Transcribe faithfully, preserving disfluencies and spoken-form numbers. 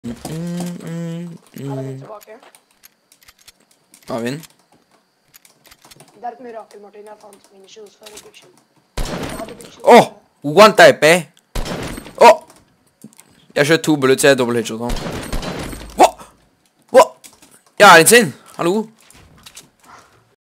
Mm, mm, mm, mm. Har vi den? Det er et mirakel, Martin. Jeg fant mine shoes for reduction. Åh! Oh, one type, eh? Åh! Oh. Jeg skjøt to bullets, jeg er dobbelt headshot nå. Hva? Hva? Jeg er insane! Hallo?